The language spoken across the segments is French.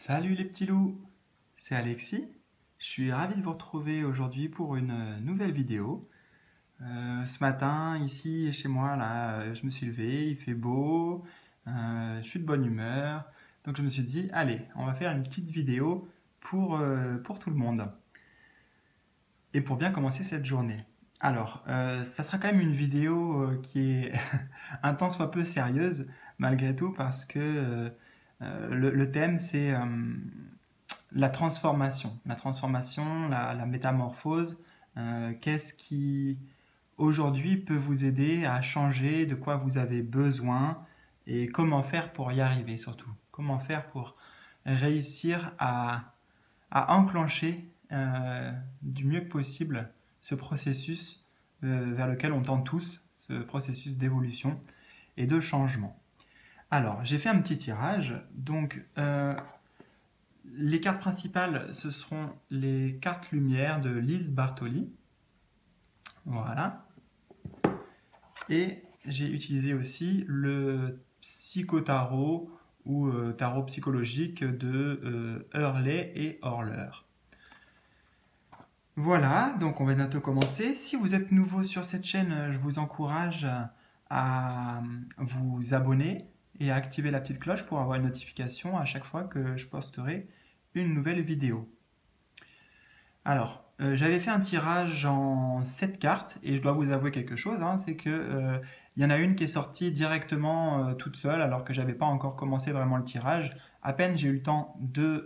Salut les petits loups, c'est Alexis. Je suis ravi de vous retrouver aujourd'hui pour une nouvelle vidéo. Ce matin, ici chez moi, là, je me suis levé, il fait beau, je suis de bonne humeur. Donc je me suis dit, allez, on va faire une petite vidéo pour tout le monde et pour bien commencer cette journée. Alors, ça sera quand même une vidéo qui est un tant soit peu sérieuse, malgré tout, parce que le thème c'est la métamorphose. Qu'est-ce qui aujourd'hui peut vous aider à changer, de quoi vous avez besoin et comment faire pour y arriver surtout. Comment faire pour réussir à enclencher du mieux que possible ce processus vers lequel on tend tous, ce processus d'évolution et de changement. Alors, j'ai fait un petit tirage. Donc, les cartes principales, ce seront les cartes lumière de Lise Bartoli. Voilà. Et j'ai utilisé aussi le psychotarot ou tarot psychologique de Hurley et Horler. Voilà, donc on va bientôt commencer. Si vous êtes nouveau sur cette chaîne, je vous encourage à vous abonner et à activer la petite cloche pour avoir une notification à chaque fois que je posterai une nouvelle vidéo. Alors, j'avais fait un tirage en 7 cartes et je dois vous avouer quelque chose, hein, c'est que il y en a une qui est sortie directement toute seule alors que j'avais pas encore commencé vraiment le tirage. À peine j'ai eu le temps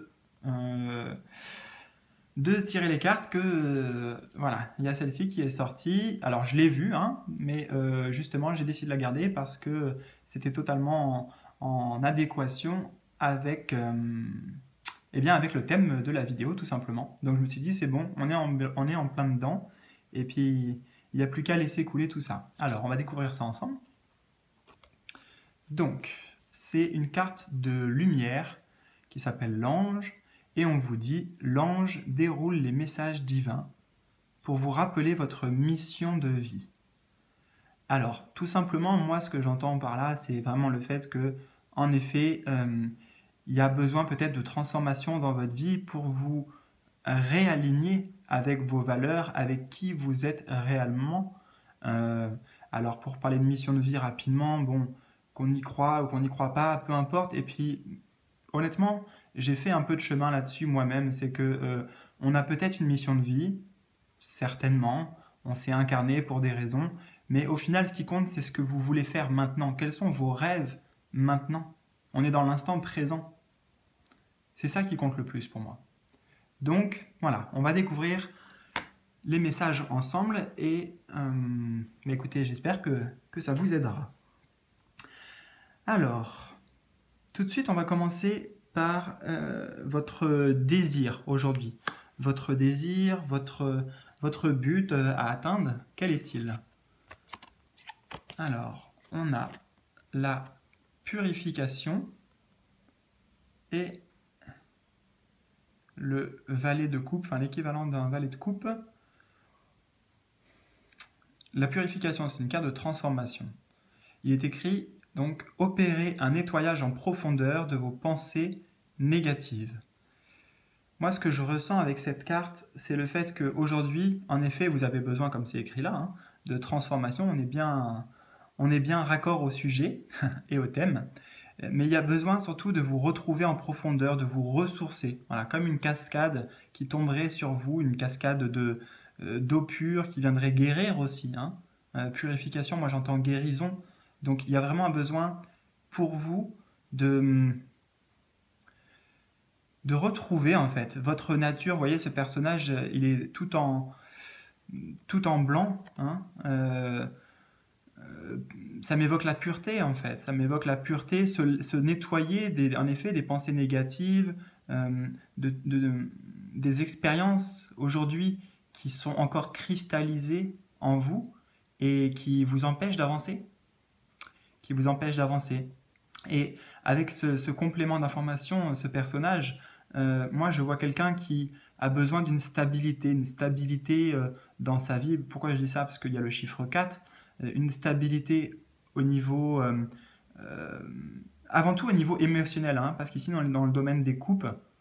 de tirer les cartes que voilà, il y a celle-ci qui est sortie. Alors je l'ai vue, hein, mais justement j'ai décidé de la garder parce que c'était totalement en adéquation avec eh bien avec le thème de la vidéo tout simplement. Donc je me suis dit c'est bon, on est en plein dedans et puis il n'y a plus qu'à laisser couler tout ça. Alors on va découvrir ça ensemble. Donc c'est une carte de lumière qui s'appelle l'ange et on vous dit l'ange déroule les messages divins pour vous rappeler votre mission de vie. Alors tout simplement moi ce que j'entends par là c'est vraiment le fait que en effet il y a besoin peut-être de transformation dans votre vie pour vous réaligner avec vos valeurs, avec qui vous êtes réellement. Euh, alors pour parler de mission de vie rapidement, bon, qu'on y croit ou qu'on n'y croit pas, peu importe. Et puis honnêtement, j'ai fait un peu de chemin là-dessus moi-même. C'est que on a peut-être une mission de vie, certainement. On s'est incarné pour des raisons, mais au final, ce qui compte, c'est ce que vous voulez faire maintenant. Quels sont vos rêves maintenant? On est dans l'instant présent. C'est ça qui compte le plus pour moi. Donc voilà, on va découvrir les messages ensemble et écoutez, j'espère que ça vous aidera. Alors, tout de suite, on va commencer par votre désir aujourd'hui. Votre désir, votre but à atteindre, quel est-il? Alors, on a la purification et le valet de coupe, enfin l'équivalent d'un valet de coupe. La purification, c'est une carte de transformation. Il est écrit donc opérer un nettoyage en profondeur de vos pensées négatives. Moi, ce que je ressens avec cette carte, c'est le fait qu'aujourd'hui, en effet, vous avez besoin, comme c'est écrit là, hein, de transformation. On est bien raccord au sujet et au thème. Mais il y a besoin surtout de vous retrouver en profondeur, de vous ressourcer. Voilà, comme une cascade qui tomberait sur vous, une cascade d'eau pure qui viendrait guérir aussi. Hein. Purification, moi j'entends guérison. Donc il y a vraiment un besoin pour vous de retrouver en fait votre nature. Vous voyez, ce personnage, il est tout en blanc. Hein. Ça m'évoque la pureté en fait, ça m'évoque la pureté, se nettoyer en effet des pensées négatives, des expériences aujourd'hui qui sont encore cristallisées en vous et qui vous empêchent d'avancer, Et avec ce complément d'information, ce personnage, moi je vois quelqu'un qui a besoin d'une stabilité, dans sa vie. Pourquoi je dis ça? Parce qu'il y a le chiffre 4, une stabilité au niveau, euh, avant tout au niveau émotionnel, hein, parce qu'ici dans le domaine des coupes,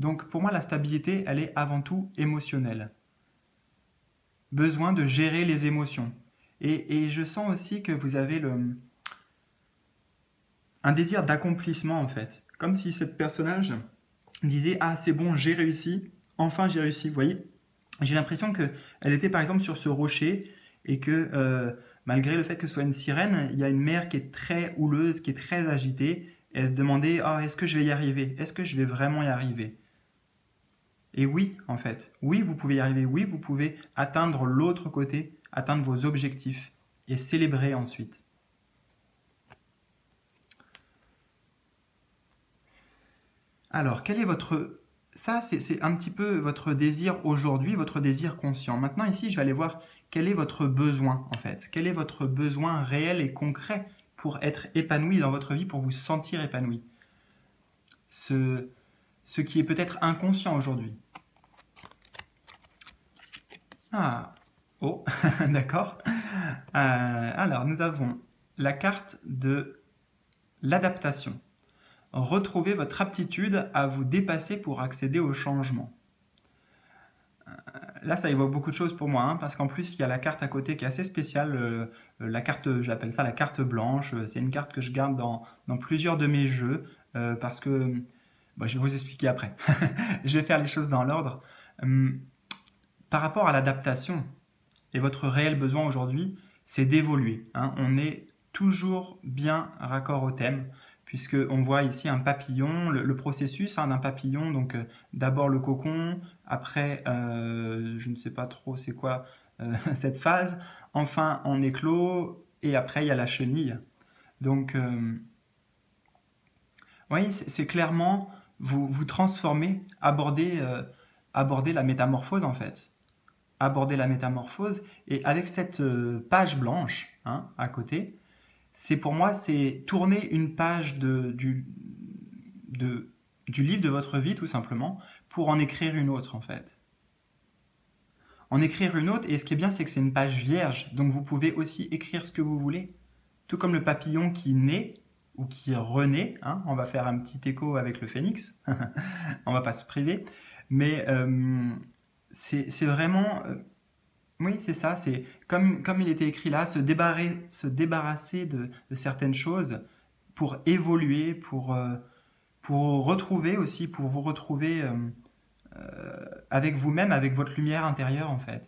Donc pour moi, la stabilité, elle est avant tout émotionnelle. Besoin de gérer les émotions. Et je sens aussi que vous avez un désir d'accomplissement en fait. Comme si ce personnage disait « Ah, c'est bon, j'ai réussi, enfin j'ai réussi ». Vous voyez, j'ai l'impression qu'elle était par exemple sur ce rocher et que malgré le fait que ce soit une sirène, il y a une mer qui est très houleuse, qui est très agitée. Et elle se demandait « Ah, est-ce que je vais y arriver? Est-ce que je vais vraiment y arriver ?» Et oui, en fait, oui, vous pouvez y arriver, oui, vous pouvez atteindre l'autre côté, atteindre vos objectifs et célébrer ensuite. Alors, quel est votre... Ça, c'est un petit peu votre désir aujourd'hui, votre désir conscient. Maintenant, ici, je vais aller voir quel est votre besoin, en fait. Quel est votre besoin réel et concret pour être épanoui dans votre vie, pour vous sentir épanoui. Ce qui est peut-être inconscient aujourd'hui. Ah, oh, d'accord. Alors, nous avons la carte de l'adaptation. Retrouvez votre aptitude à vous dépasser pour accéder au changement. Là, ça évoque beaucoup de choses pour moi, hein, parce qu'en plus, il y a la carte à côté qui est assez spéciale. La carte, j'appelle ça la carte blanche. C'est une carte que je garde dans plusieurs de mes jeux, parce que... Bon, je vais vous expliquer après. Je vais faire les choses dans l'ordre. Par rapport à l'adaptation, et votre réel besoin aujourd'hui, c'est d'évoluer. Hein. On est toujours bien raccord au thème, puisqu'on voit ici un papillon, le processus d'un papillon, donc d'abord le cocon, après, je ne sais pas trop c'est quoi cette phase, enfin on éclot, et après il y a la chenille. Donc, oui, c'est clairement, vous transformez, aborder la métamorphose en fait. Aborder la métamorphose, et avec cette page blanche hein, à côté, c'est pour moi, c'est tourner une page du livre de votre vie tout simplement, pour en écrire une autre en fait. En écrire une autre, et ce qui est bien, c'est que c'est une page vierge, donc vous pouvez aussi écrire ce que vous voulez, tout comme le papillon qui naît, ou qui renaît, hein, on va faire un petit écho avec le phénix, on va pas se priver, mais c'est vraiment... oui, c'est ça, c'est comme il était écrit là, se débarrasser de certaines choses pour évoluer, pour retrouver aussi, pour vous retrouver avec vous-même, avec votre lumière intérieure en fait.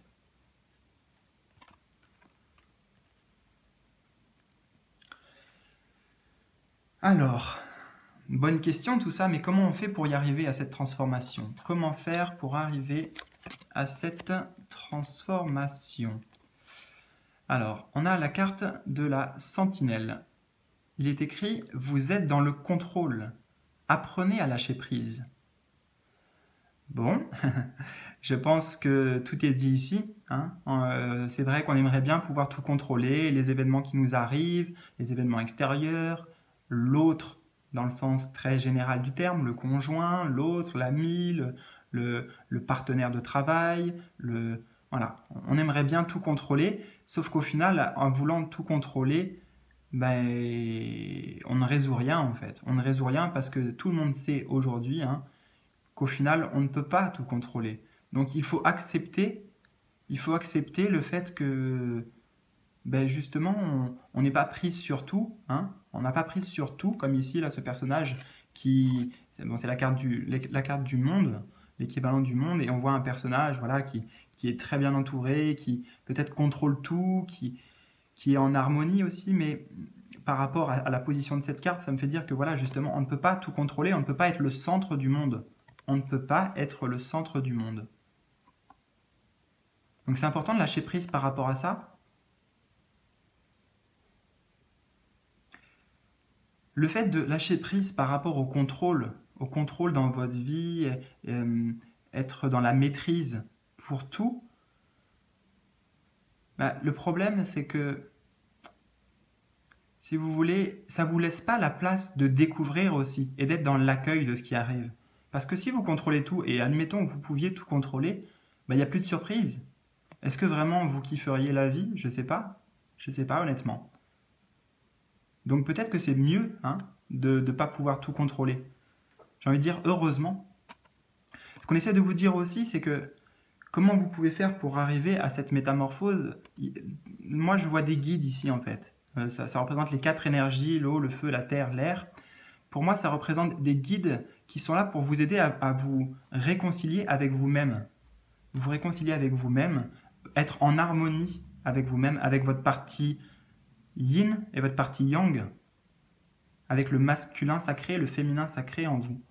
Alors, bonne question tout ça, mais comment on fait pour y arriver à cette transformation? Comment faire pour arriver à cette transformation? Alors, on a la carte de la sentinelle. Il est écrit « Vous êtes dans le contrôle. Apprenez à lâcher prise. » Bon, je pense que tout est dit ici. Hein. C'est vrai qu'on aimerait bien pouvoir tout contrôler, les événements qui nous arrivent, les événements extérieurs, l'autre dans le sens très général du terme, le conjoint, l'autre, l'ami, le partenaire de travail, voilà. On aimerait bien tout contrôler, sauf qu'au final, en voulant tout contrôler, ben, on ne résout rien en fait. On ne résout rien parce que tout le monde sait aujourd'hui hein, qu'au final, on ne peut pas tout contrôler. Donc il faut accepter le fait que ben, justement, on n'est pas pris sur tout. Hein. On n'a pas pris sur tout, comme ici, là, ce personnage qui... Bon, c'est la carte du monde, l'équivalent du monde, et on voit un personnage voilà, qui est très bien entouré, qui peut-être contrôle tout, qui est en harmonie aussi, mais par rapport à la position de cette carte, ça me fait dire que voilà, justement, on ne peut pas tout contrôler, on ne peut pas être le centre du monde. On ne peut pas être le centre du monde. Donc c'est important de lâcher prise par rapport à ça. Le fait de lâcher prise par rapport au contrôle dans votre vie, être dans la maîtrise pour tout, bah, le problème c'est que, si vous voulez, ça ne vous laisse pas la place de découvrir aussi et d'être dans l'accueil de ce qui arrive. Parce que si vous contrôlez tout, et admettons que vous pouviez tout contrôler, bah, il n'y a plus de surprise. Est-ce que vraiment vous kifferiez la vie? Je ne sais pas. Je ne sais pas honnêtement. Donc peut-être que c'est mieux hein, de ne pas pouvoir tout contrôler. J'ai envie de dire heureusement. Ce qu'on essaie de vous dire aussi, c'est que comment vous pouvez faire pour arriver à cette métamorphose. Moi, je vois des guides ici, en fait. Ça représente les 4 énergies, l'eau, le feu, la terre, l'air. Pour moi, ça représente des guides qui sont là pour vous aider à vous réconcilier avec vous-même. Vous réconcilier avec vous-même, être en harmonie avec vous-même, avec votre partie yin et votre partie yang, avec le masculin sacré et le féminin sacré en vous.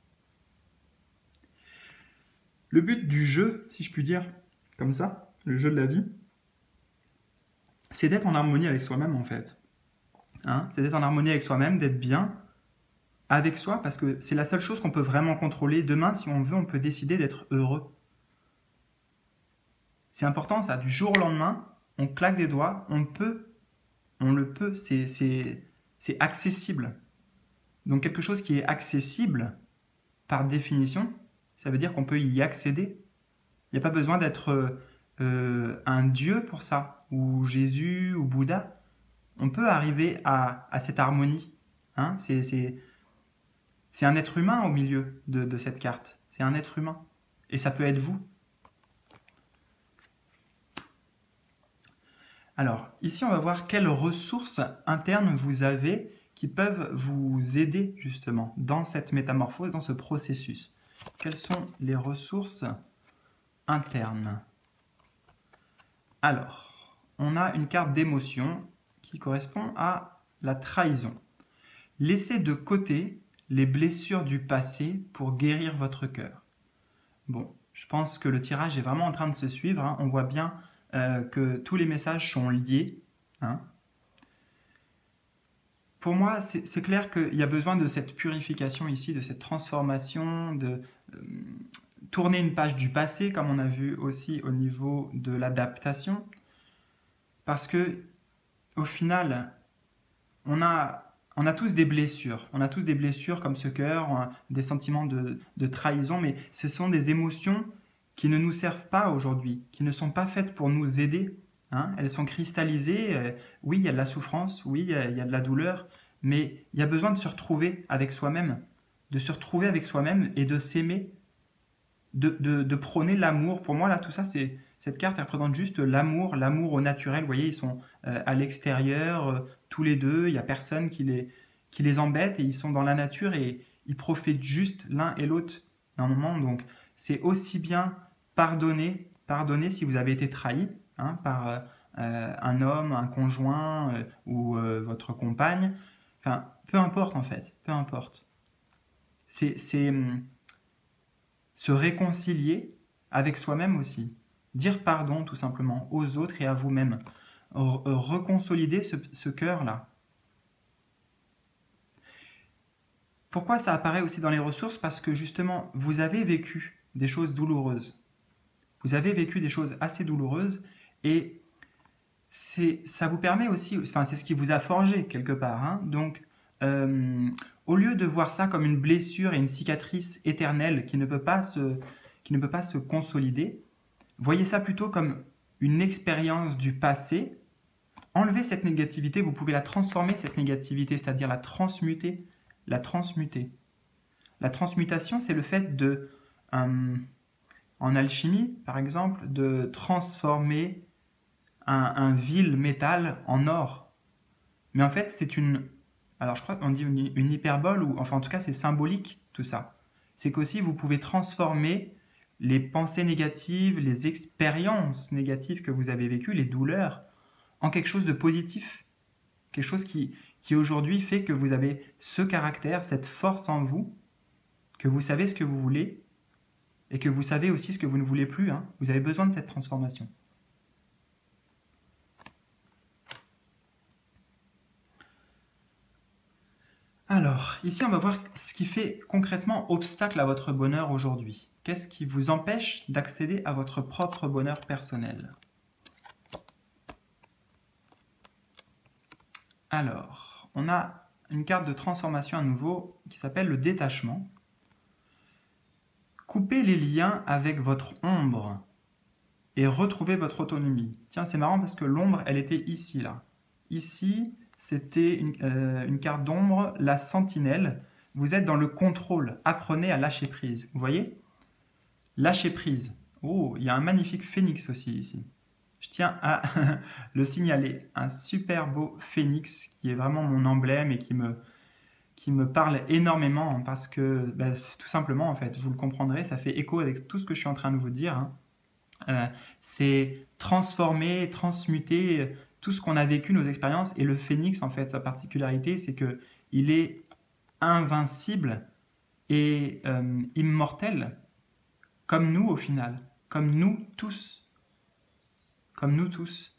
Le but du jeu, si je puis dire, comme ça, le jeu de la vie, c'est d'être en harmonie avec soi-même en fait. Hein, c'est d'être en harmonie avec soi-même, d'être bien avec soi, parce que c'est la seule chose qu'on peut vraiment contrôler. Demain, si on veut, on peut décider d'être heureux. C'est important ça, du jour au lendemain, on claque des doigts, on le peut, c'est accessible. Donc quelque chose qui est accessible, par définition, ça veut dire qu'on peut y accéder. Il n'y a pas besoin d'être un dieu pour ça, ou Jésus, ou Bouddha. On peut arriver à cette harmonie. Hein, c'est un être humain au milieu de cette carte. C'est un être humain. Et ça peut être vous. Alors, ici, on va voir quelles ressources internes vous avez qui peuvent vous aider justement dans cette métamorphose, dans ce processus. Quelles sont les ressources internes? Alors, on a une carte d'émotion qui correspond à la trahison. Laissez de côté les blessures du passé pour guérir votre cœur. Bon, je pense que le tirage est vraiment en train de se suivre. Hein. On voit bien que tous les messages sont liés. Hein. Pour moi, c'est clair qu'il y a besoin de cette purification ici, de cette transformation, de tourner une page du passé, comme on a vu aussi au niveau de l'adaptation. Parce que, au final, on a tous des blessures. On a tous des blessures comme ce cœur, des sentiments de trahison, mais ce sont des émotions qui ne nous servent pas aujourd'hui, qui ne sont pas faites pour nous aider. Hein. Elles sont cristallisées. Oui, il y a de la souffrance, oui, il y a de la douleur, mais il y a besoin de se retrouver avec soi-même, de se retrouver avec soi-même et de s'aimer, de prôner l'amour. Pour moi, là, tout ça, cette carte elle représente juste l'amour au naturel. Vous voyez, ils sont à l'extérieur, tous les deux, il n'y a personne qui les embête et ils sont dans la nature et ils profitent juste l'un et l'autre d'un moment. Donc, c'est aussi bien pardonner si vous avez été trahi hein, par un homme, un conjoint ou votre compagne. Enfin, peu importe en fait, peu importe. C'est se réconcilier avec soi-même aussi. Dire pardon tout simplement aux autres et à vous-même. Reconsolider ce cœur-là. Pourquoi ça apparaît aussi dans les ressources? Parce que justement, vous avez vécu des choses douloureuses. Vous avez vécu des choses assez douloureuses et ça vous permet aussi, enfin c'est ce qui vous a forgé quelque part. Hein, donc, au lieu de voir ça comme une blessure et une cicatrice éternelle qui ne peut pas se consolider, voyez ça plutôt comme une expérience du passé. Enlevez cette négativité, vous pouvez la transformer, cette négativité, c'est-à-dire la transmuter. La transmuter. La transmutation, c'est le fait de, en alchimie, par exemple, de transformer un vil métal en or. Mais en fait, c'est alors je crois qu'on dit une hyperbole, ou enfin en tout cas c'est symbolique tout ça. C'est qu'aussi vous pouvez transformer les pensées négatives, les expériences négatives que vous avez vécues, les douleurs, en quelque chose de positif. Quelque chose qui aujourd'hui fait que vous avez ce caractère, cette force en vous, que vous savez ce que vous voulez, et que vous savez aussi ce que vous ne voulez plus. Hein. Vous avez besoin de cette transformation. Alors, ici, on va voir ce qui fait concrètement obstacle à votre bonheur aujourd'hui. Qu'est-ce qui vous empêche d'accéder à votre propre bonheur personnel? Alors, on a une carte de transformation à nouveau qui s'appelle le détachement. Coupez les liens avec votre ombre et retrouvez votre autonomie. Tiens, c'est marrant parce que l'ombre, elle était ici, là. Ici, c'était une carte d'ombre, la sentinelle. Vous êtes dans le contrôle. Apprenez à lâcher prise. Vous voyez? Lâcher prise. Oh, il y a un magnifique phénix aussi ici. Je tiens à le signaler. Un super beau phénix qui est vraiment mon emblème et qui me parle énormément parce que, bah, tout simplement, en fait, vous le comprendrez, ça fait écho avec tout ce que je suis en train de vous dire, hein. C'est transformer, transmuter tout ce qu'on a vécu, nos expériences. Et le phénix, en fait, sa particularité, c'est que il est invincible et immortel, comme nous au final, comme nous tous, comme nous tous.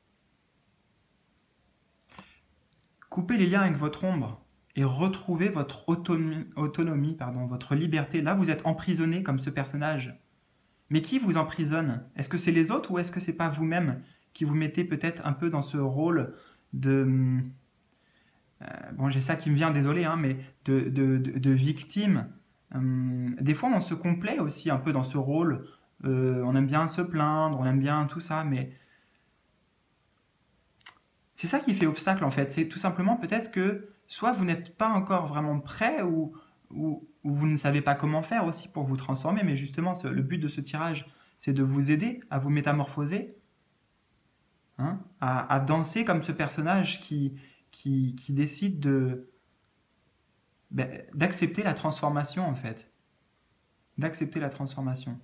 Coupez les liens avec votre ombre et retrouvez votre autonomie, votre liberté. Là, vous êtes emprisonné comme ce personnage. Mais qui vous emprisonne? Est-ce que c'est les autres ou est-ce que c'est pas vous-même qui vous mettez peut-être un peu dans ce rôle de... bon, j'ai ça qui me vient, désolé, hein, mais de victime. Des fois, on se complaît aussi un peu dans ce rôle. On aime bien se plaindre, on aime bien tout ça, mais c'est ça qui fait obstacle en fait. C'est tout simplement peut-être que soit vous n'êtes pas encore vraiment prêt ou vous ne savez pas comment faire aussi pour vous transformer, mais justement, le but de ce tirage, c'est de vous aider à vous métamorphoser, hein, à danser comme ce personnage qui décide d'accepter la transformation en fait. D'accepter la transformation.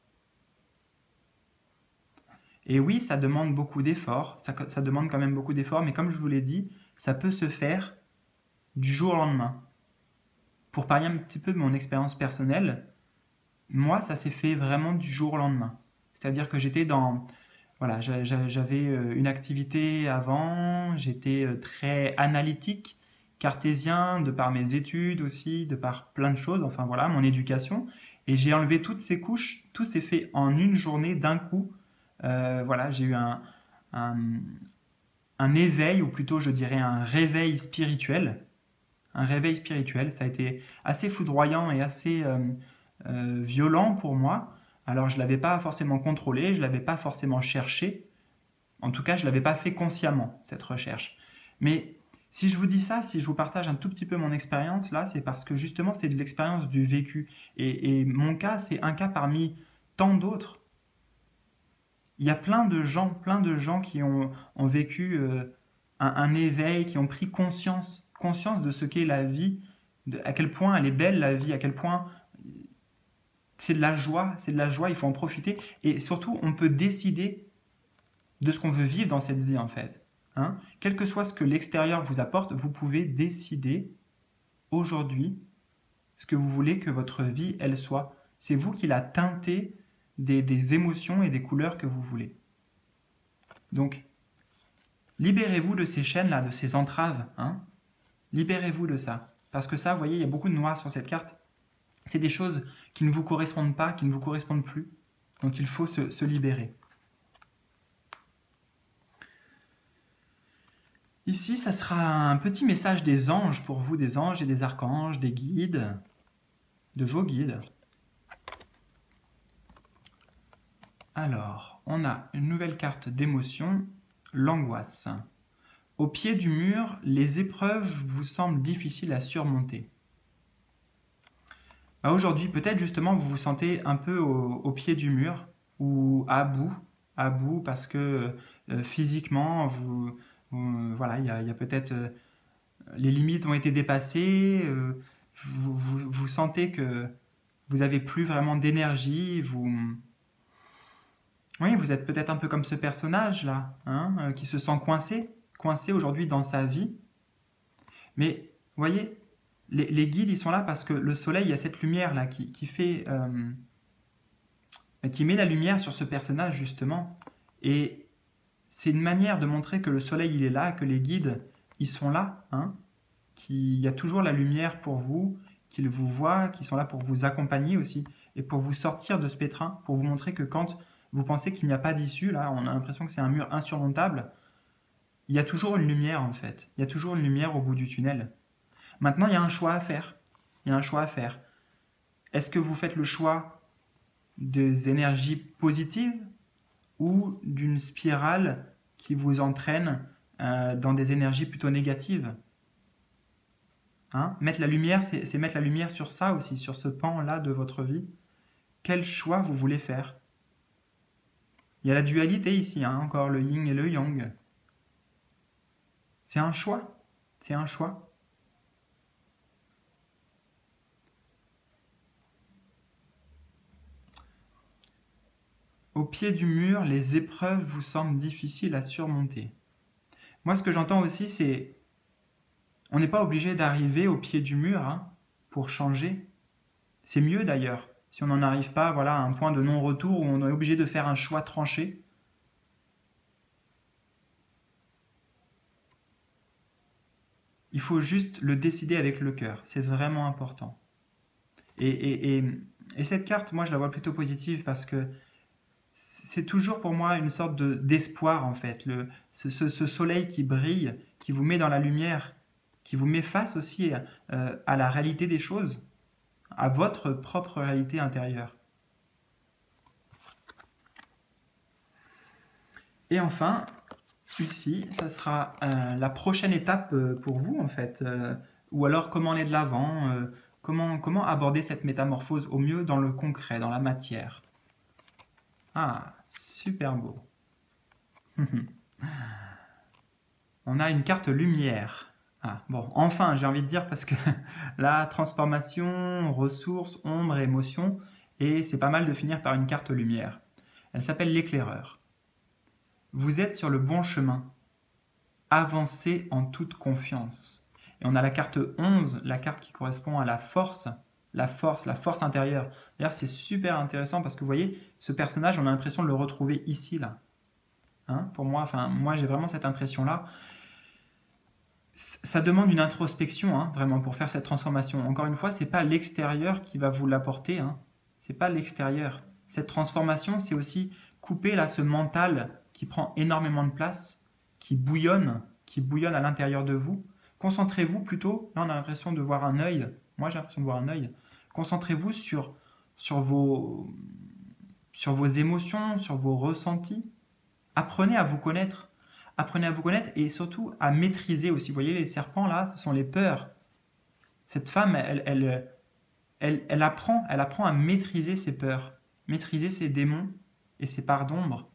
Et oui, ça demande beaucoup d'efforts, ça demande quand même beaucoup d'efforts, mais comme je vous l'ai dit, ça peut se faire du jour au lendemain. Pour parler un petit peu de mon expérience personnelle, moi, ça s'est fait vraiment du jour au lendemain. C'est-à-dire que j'étais dans... Voilà, j'avais une activité avant, j'étais très analytique, cartésien, de par mes études aussi, de par plein de choses, enfin voilà, mon éducation. Et j'ai enlevé toutes ces couches, tout s'est fait en une journée, d'un coup. Voilà, j'ai eu un, un éveil, ou plutôt je dirais un réveil spirituel. Un réveil spirituel, ça a été assez foudroyant et assez violent pour moi. Alors je ne l'avais pas forcément contrôlé, je ne l'avais pas forcément cherché. En tout cas, je ne l'avais pas fait consciemment, cette recherche. Mais si je vous dis ça, si je vous partage un tout petit peu mon expérience, là, c'est parce que justement, c'est de l'expérience du vécu. Et mon cas, c'est un cas parmi tant d'autres. Il y a plein de gens qui ont vécu un éveil, qui ont pris conscience de ce qu'est la vie, à quel point elle est belle la vie, à quel point c'est de la joie, il faut en profiter. Et surtout, on peut décider de ce qu'on veut vivre dans cette vie en fait. Hein. Quel que soit ce que l'extérieur vous apporte, vous pouvez décider aujourd'hui ce que vous voulez que votre vie, elle soit. C'est vous qui la teintez des émotions et des couleurs que vous voulez. Donc, libérez-vous de ces chaînes-là, de ces entraves. Hein. Libérez-vous de ça. Parce que ça, vous voyez, il y a beaucoup de noir sur cette carte. C'est des choses qui ne vous correspondent pas, qui ne vous correspondent plus. Donc, il faut se libérer. Ici, ça sera un petit message des anges pour vous, des anges et des archanges, des guides, de vos guides. Alors, on a une nouvelle carte d'émotion, l'angoisse. Au pied du mur, les épreuves vous semblent difficiles à surmonter. Aujourd'hui, peut-être justement, vous vous sentez un peu au pied du mur ou à bout parce que physiquement, voilà, il y a peut-être les limites ont été dépassées, vous sentez que vous n'avez plus vraiment d'énergie, oui, vous êtes peut-être un peu comme ce personnage-là, hein, qui se sent coincé aujourd'hui dans sa vie. Mais, vous voyez, les guides, ils sont là parce que le soleil, il y a cette lumière-là qui met la lumière sur ce personnage, justement. Et c'est une manière de montrer que le soleil, il est là, que les guides, ils sont là, hein, qu'il y a toujours la lumière pour vous, qu'ils vous voient, qu'ils sont là pour vous accompagner aussi, et pour vous sortir de ce pétrin, pour vous montrer que quand vous pensez qu'il n'y a pas d'issue, là, on a l'impression que c'est un mur insurmontable, il y a toujours une lumière, en fait. Il y a toujours une lumière au bout du tunnel. Maintenant, il y a un choix à faire. Il y a un choix à faire. Est-ce que vous faites le choix des énergies positives ou d'une spirale qui vous entraîne dans des énergies plutôt négatives? Hein, mettre la lumière, c'est mettre la lumière sur ça aussi, sur ce pan-là de votre vie. quel choix vous voulez faire. Il y a la dualité ici, hein, encore le yin et le yang. C'est un choix, c'est un choix. Au pied du mur, les épreuves vous semblent difficiles à surmonter. Moi, ce que j'entends aussi, c'est on n'est pas obligé d'arriver au pied du mur hein, pour changer. C'est mieux d'ailleurs, si on n'en arrive pas voilà, à un point de non-retour où on est obligé de faire un choix tranché. Il faut juste le décider avec le cœur, c'est vraiment important. Et cette carte, moi, je la vois plutôt positive parce que c'est toujours pour moi une sorte d'espoir en fait. Ce soleil qui brille, qui vous met dans la lumière, qui vous met face aussi à la réalité des choses, à votre propre réalité intérieure. Et enfin, ici, ça sera la prochaine étape pour vous en fait, ou alors comment aller de l'avant, comment aborder cette métamorphose au mieux dans le concret, dans la matière. Ah, super beau. On a une carte lumière. Ah, bon, enfin, j'ai envie de dire parce que la transformation, ressources, ombre, émotion, et c'est pas mal de finir par une carte lumière. Elle s'appelle l'éclaireur. Vous êtes sur le bon chemin. Avancez en toute confiance. Et on a la carte 11, la carte qui correspond à la force intérieure. D'ailleurs, c'est super intéressant parce que vous voyez, ce personnage, on a l'impression de le retrouver ici, là. Hein, pour moi, moi j'ai vraiment cette impression-là. Ça demande une introspection, hein, vraiment, pour faire cette transformation. Encore une fois, c'est pas l'extérieur qui va vous l'apporter. Hein. C'est pas l'extérieur. Cette transformation, c'est aussi couper là ce mental qui prend énormément de place, qui bouillonne à l'intérieur de vous. Concentrez-vous plutôt. Là, on a l'impression de voir un œil. Moi, j'ai l'impression de voir un œil. Concentrez-vous sur vos émotions, sur vos ressentis. Apprenez à vous connaître. Apprenez à vous connaître et surtout à maîtriser aussi. Vous voyez, les serpents, là, ce sont les peurs. Cette femme, elle apprend à maîtriser ses peurs, maîtriser ses démons et ses parts d'ombre.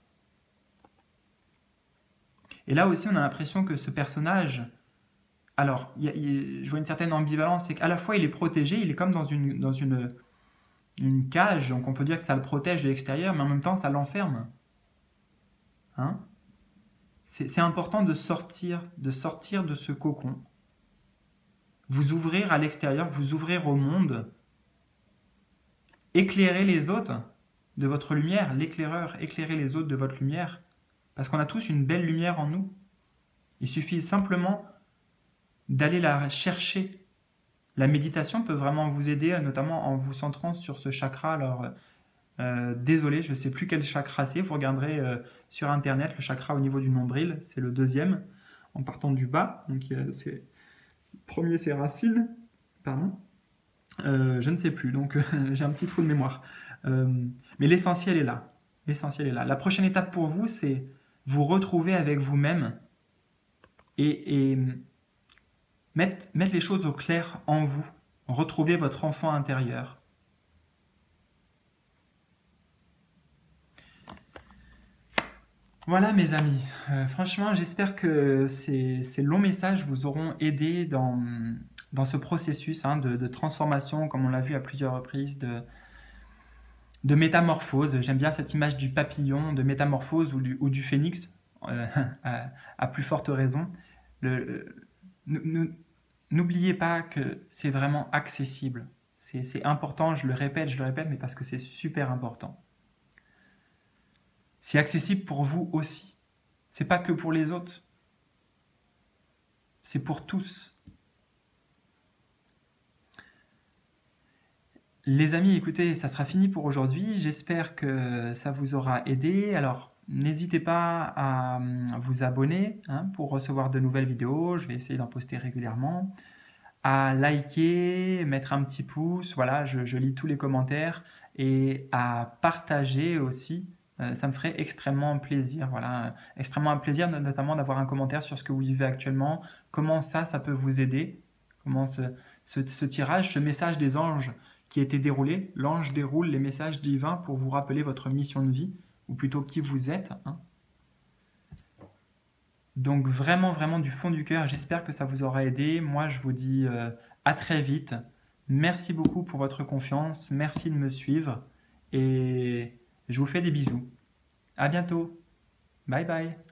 Et là aussi, on a l'impression que ce personnage, alors, je vois une certaine ambivalence, c'est qu'à la fois, il est protégé, il est comme dans une cage, donc on peut dire que ça le protège de l'extérieur, mais en même temps, ça l'enferme. Hein? C'est important de sortir de ce cocon. Vous ouvrir à l'extérieur, vous ouvrir au monde. Éclairer les autres de votre lumière, l'éclaireur, éclairer les autres de votre lumière. Parce qu'on a tous une belle lumière en nous. Il suffit simplement d'aller la chercher. La méditation peut vraiment vous aider, notamment en vous centrant sur ce chakra. Alors, désolé, je ne sais plus quel chakra c'est. Vous regarderez sur internet le chakra au niveau du nombril, c'est le deuxième, en partant du bas. Donc, le premier, c'est racine. Pardon. Je ne sais plus, donc j'ai un petit trou de mémoire. Mais l'essentiel est là. L'essentiel est là. La prochaine étape pour vous, c'est vous retrouver avec vous-même et mettre les choses au clair en vous. Retrouver votre enfant intérieur. Voilà mes amis, franchement j'espère que ces longs messages vous auront aidé dans ce processus hein, de transformation, comme on l'a vu à plusieurs reprises, de métamorphose. J'aime bien cette image du papillon, de métamorphose ou du phénix, à plus forte raison. N'oubliez pas que c'est vraiment accessible. C'est important, je le répète, mais parce que c'est super important. C'est accessible pour vous aussi. C'est pas que pour les autres. C'est pour tous. Les amis, écoutez, ça sera fini pour aujourd'hui. J'espère que ça vous aura aidé. Alors, n'hésitez pas à vous abonner hein, pour recevoir de nouvelles vidéos. Je vais essayer d'en poster régulièrement. À liker, mettre un petit pouce. Voilà, je lis tous les commentaires. Et à partager aussi. Ça me ferait extrêmement plaisir, voilà, extrêmement plaisir notamment d'avoir un commentaire sur ce que vous vivez actuellement, comment ça peut vous aider, comment ce tirage, ce message des anges qui a été déroulé. L'ange déroule les messages divins pour vous rappeler votre mission de vie, ou plutôt qui vous êtes. Donc vraiment, vraiment du fond du cœur, j'espère que ça vous aura aidé. Moi, je vous dis à très vite. Merci beaucoup pour votre confiance, merci de me suivre et je vous fais des bisous. À bientôt. Bye bye.